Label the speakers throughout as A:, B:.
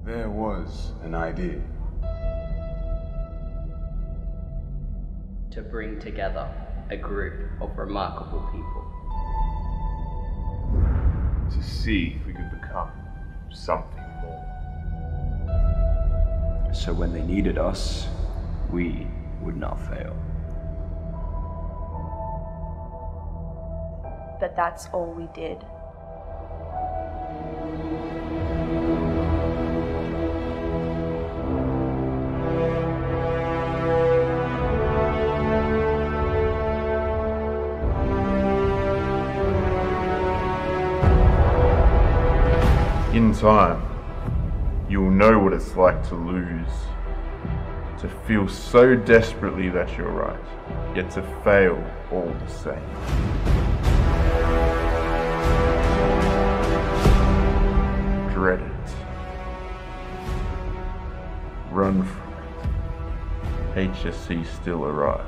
A: There was an idea.
B: To bring together a group of remarkable people.
C: To see if we could become something more.
D: So when they needed us, we would not fail.
E: But that's all we did.
C: In time, you'll know what it's like to lose. To feel so desperately that you're right, yet to fail all the same. Dread it. Run from it. HSC still arrives.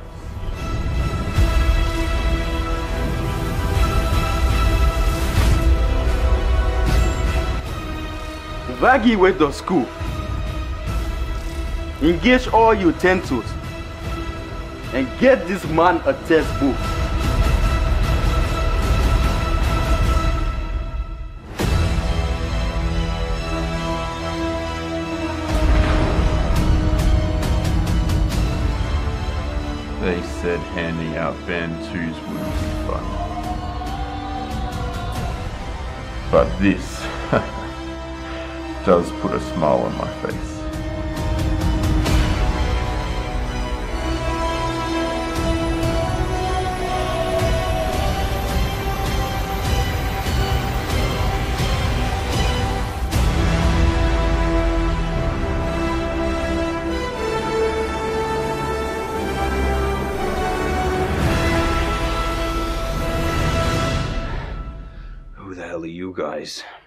F: Vagi went to school. Engage all utensils and get this man a textbook.
C: They said handing out Bantus wouldn't be fun. But this does put a smile on my face.
D: Who the hell are you guys?